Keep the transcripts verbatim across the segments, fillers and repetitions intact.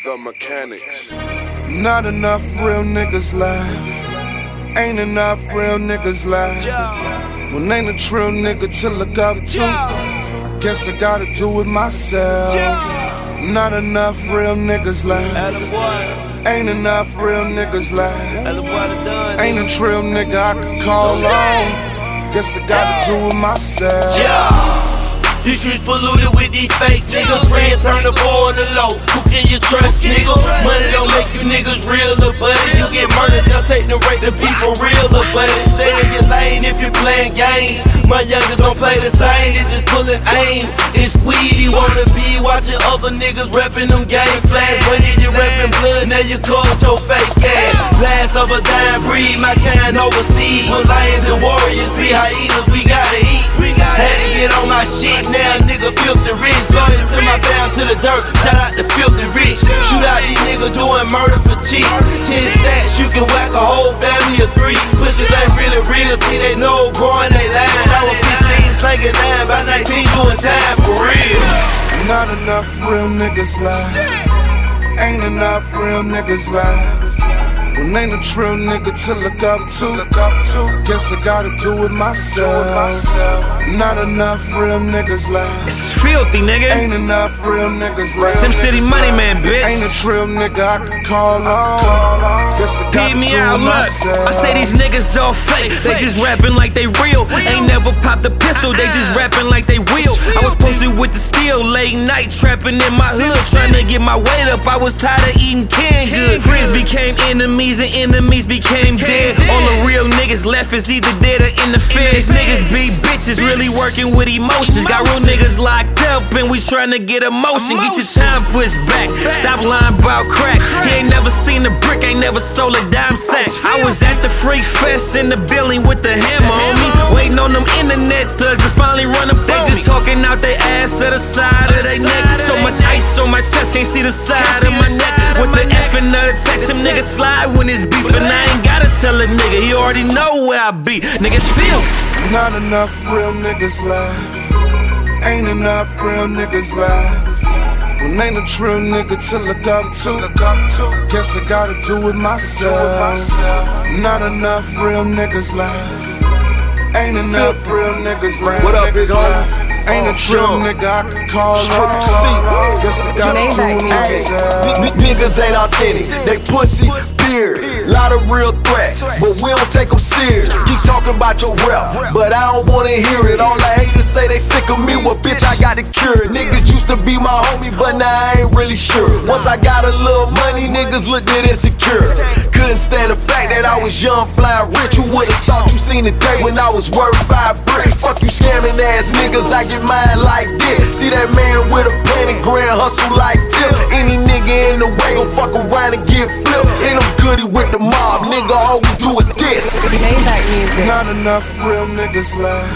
The Mechanics. Not enough real niggas left. Ain't enough real niggas left. When ain't a true nigga to look up to, I guess I gotta do it myself. Not enough real niggas left. Ain't enough real niggas left. Ain't a true nigga I can call on. Guess I gotta do it myself. These streets polluted with these fake niggas. Ran, turn the four on the low. Who can you trust, nigga? Money don't make you niggas real, little buddy. You get murdered, they'll take the rate to be for real, little buddy. Stay in your lane if you're playing games. My youngers don't play the same, they just pulling aim. It's weedy, wanna be watching other niggas reppin' them game flags. When you reppin' blood, now you call your fake ass. Last of a dying breed, my kind overseas. When lions and warriors be hyenas, we gotta eat. Had to get on my shit. Now nigga filthy rich, loyal to my fam to the dirt. Shout out to filthy rich. Shoot out these niggas doing murder for cheap. Ten stacks, you can whack a whole family of three. Pussies ain't really real, see they know growing they line. I was fifteen, slanging nine, by nineteen doing time for real. Not enough real niggas left. Ain't enough real niggas left. When ain't a true nigga to look up to, look up to. Guess I gotta do it myself. Not enough real niggas left. It's filthy, nigga. Ain't enough real niggas left. Sim City Money Man, bitch. Ain't a true nigga I can call on. Guess I gotta Peep me do out, it look. myself. I say these niggas all fake. They just rapping like they real. Ain't never popped a pistol. They just rapping like they will. I was posted with the steel, late night trapping in my hood, trying to get my weight up. I was tired of eating canned goods. Friends became enemies and enemies became dead. All the real niggas left is either dead or in the feds. Niggas be bitches, really working with emotions. Got real niggas locked up and we tryna get emotion. Get your time pushed back, stop lying about crack. He ain't never seen a brick, ain't never sold a dime sack. I was at the Freak Fest in the building with the hammer on me, waiting on them internet thugs to finally run up on me. They just talking out they ass to the side of they neck. So much ice on my chest, can't see the side of my neck. With the F and the text, them niggas slide when it's beef. And I ain't gotta tell a nigga, he already know where I be. Niggas feel not enough real niggas left. Ain't enough real niggas left. When ain't a true nigga to look up to, look up to. Guess I gotta do it myself. Not enough real niggas left. Ain't enough real niggas left. What up, big homie? Ain't a true nigga I can call on. Guess I gotta do it myself. Niggas ain't authentic, they pussy, beard. Lot of real threats, but we don't take them serious. Keep talking about your rep, but I don't wanna hear it. All I hate to say they sick of me, well bitch I got to cure it. Niggas used to be my homie, but now I ain't really sure. Once I got a little money, niggas looked at insecure. Couldn't stand the fact that I was young, flying rich. Who would've thought you seen the day when I was worth five bricks? Fuck you scamming ass niggas, I get mine like this. See that man with a penny grand hustle like Tip. Any nigga in the way gon' fuck around and get flipped. Ain't no goodie with the mob, nigga, all we do is this. Not enough real niggas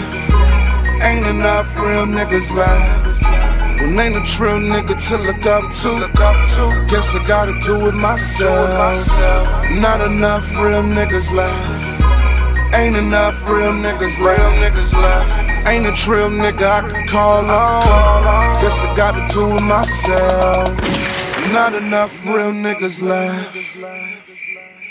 left. Ain't enough real niggas left. When ain't a true nigga to look up to, look up to. Guess I gotta do it myself. Not enough real niggas left. Ain't enough real niggas left. Ain't a true nigga I can call on. Guess I gotta do it myself. Not enough real niggas left.